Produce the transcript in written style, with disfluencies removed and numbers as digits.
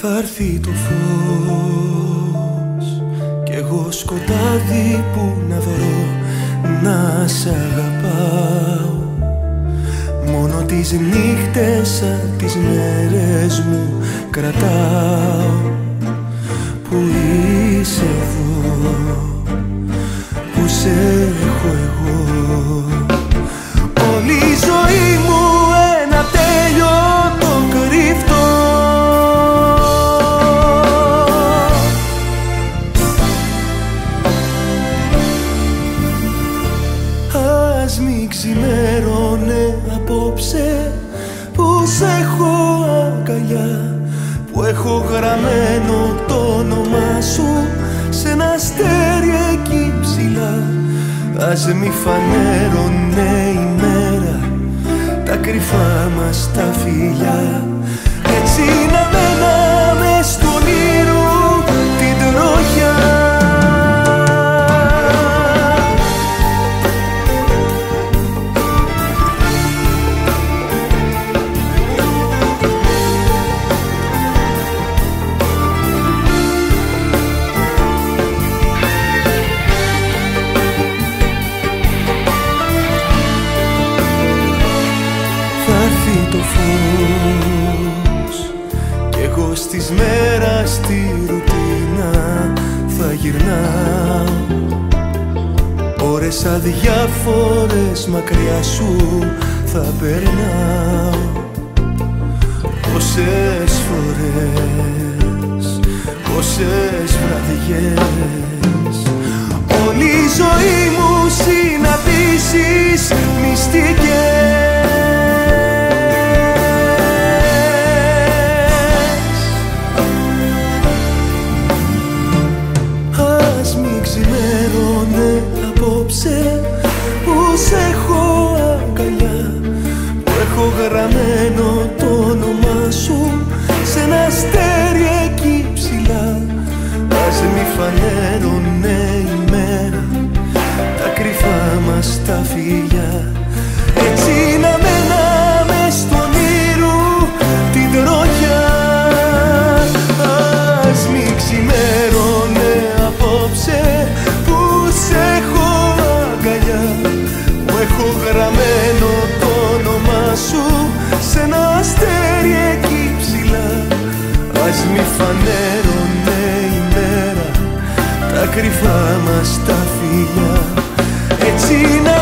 Θα έρθει το φως κι εγώ σκοτάδι που να βρω να σ' αγαπάω. Μόνο τις νύχτες σαν τις μέρες μου κρατάω. Που είσαι εδώ, που σε έχω εγώ. Όλη η ζωή μου ένα τέλειωτο κρυφτό. Ας μη ξημέρωνε απόψε που σ' έχω αγκαλιά, που έχω γραμμένο το όνομά σου σε ένα αστέρι εκεί ψηλά. Ας μη φανέρωνε η μέρα τα κρυφά μας τα φιλιά. Έτσι να μέναμε στον όνειρο την τροχιά. Το φως κι εγώ στις μέρας στη ρουτίνα θα γυρνάω. Ώρες αδιάφορες μακριά σου θα περνάω. Πόσες φορές, πόσες βραδιές, όλη η ζωή μου συναντήσεις μυστικές. Απόψε που σ' έχω αγκαλιά, που έχω γραμμένο το όνομά σου σε ένα αστέρι εκεί ψηλά. Ας μη φανέρωνε η μέρα τα κρυφά μας τα φιλιά. Έτσι να μέναμε στον όνειρο την τροχιά. Ας μη ξημέρωνε απόψε που σ' έχω αγκαλιά, που έχω γραμμένο το όνομά σου σε ένα αστέρι εκεί ψηλά. Ας μη φανέρωνε η μέρα τα κρυφά μας τα φιλιά. Έτσι να